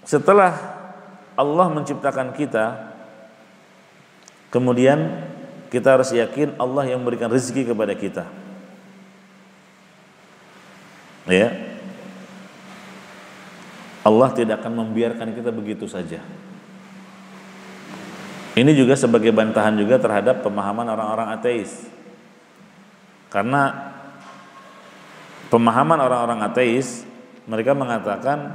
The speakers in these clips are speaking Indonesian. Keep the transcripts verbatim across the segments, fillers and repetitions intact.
setelah Allah menciptakan kita, kemudian kita harus yakin Allah yang memberikan rezeki kepada kita. Ya. Allah tidak akan membiarkan kita begitu saja. Ini juga sebagai bantahan juga terhadap pemahaman orang-orang ateis. Karena pemahaman orang-orang ateis, mereka mengatakan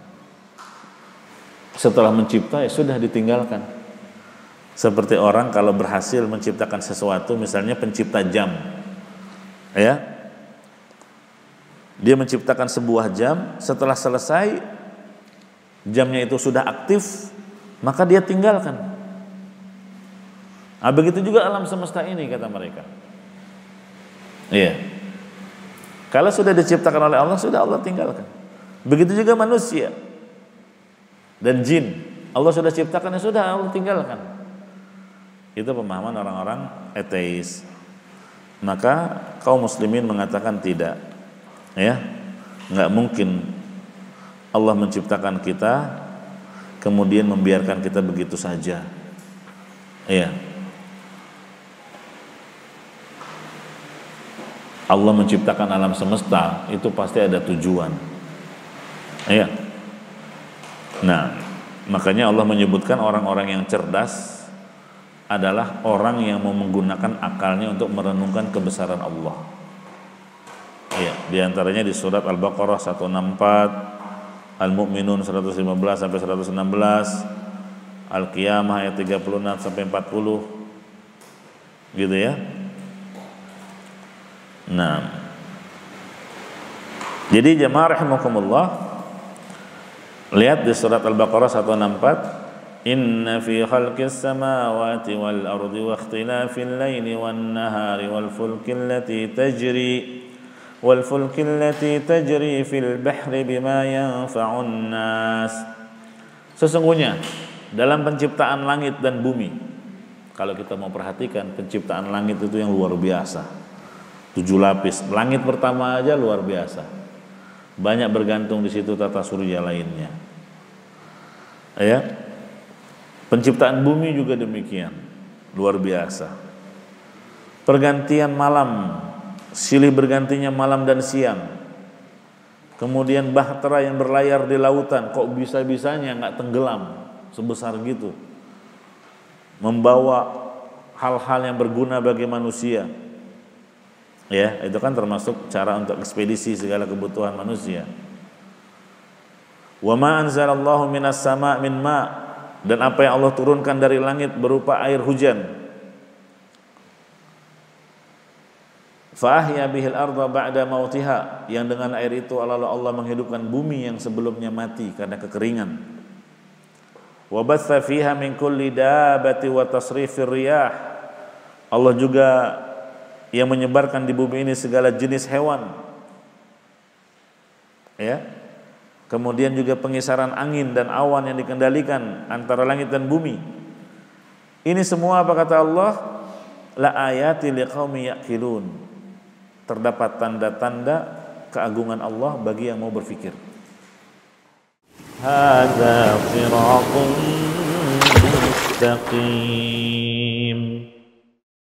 setelah mencipta ya sudah ditinggalkan. Seperti orang kalau berhasil menciptakan sesuatu, misalnya pencipta jam, ya, dia menciptakan sebuah jam, setelah selesai jamnya itu sudah aktif, maka dia tinggalkan. Nah, begitu juga alam semesta ini, kata mereka. Iya. Kalau sudah diciptakan oleh Allah, sudah Allah tinggalkan. Begitu juga manusia dan jin, Allah sudah ciptakan, ya sudah Allah tinggalkan. Itu pemahaman orang-orang ateis. Maka kaum muslimin mengatakan tidak, ya, nggak mungkin Allah menciptakan kita kemudian membiarkan kita begitu saja. Iya. Allah menciptakan alam semesta itu pasti ada tujuan. Iya. Nah, makanya Allah menyebutkan orang-orang yang cerdas adalah orang yang mau menggunakan akalnya untuk merenungkan kebesaran Allah. Iya, di antaranya di surat Al-Baqarah seratus enam puluh empat, Al-Mu'minun seratus lima belas sampai seratus enam belas, Al-Qiyamah ayat tiga puluh enam sampai empat puluh. Gitu ya. Nah, jadi jemaah rahimakumullah, lihat di surat Al-Baqarah seratus enam puluh empat, inna fi khalqis samawati wal ardi wa ikhtilafil laili wan nahari wal fulki allati tajri wal fulki allati tajri fil bahri bima yanfa'un nas. Sesungguhnya dalam penciptaan langit dan bumi, kalau kita mau perhatikan penciptaan langit itu yang luar biasa. Tujuh lapis. Langit pertama aja luar biasa. Banyak bergantung di situ tata surya lainnya. Ya. Penciptaan bumi juga demikian, luar biasa. Pergantian malam, silih bergantinya malam dan siang. Kemudian bahtera yang berlayar di lautan, kok bisa-bisanya nggak tenggelam sebesar gitu, membawa hal-hal yang berguna bagi manusia. Ya, itu kan termasuk cara untuk ekspedisi segala kebutuhan manusia. Wa ma anzalallahu minas sama' min ma', dan apa yang Allah turunkan dari langit berupa air hujan. Fa ahya bihil arda ba'da mautiha, yang dengan air itu Allah Allah menghidupkan bumi yang sebelumnya mati karena kekeringan. Wa batsa fiha min kulli dabati wa tasrifir riyah, Allah juga yang menyebarkan di bumi ini segala jenis hewan, ya. Kemudian juga pengisaran angin dan awan yang dikendalikan antara langit dan bumi. Ini semua apa kata Allah? La ayati liqaumi yaqilun. Terdapat tanda-tanda keagungan Allah bagi yang mau berfikir. Hadza siratun mustaqim.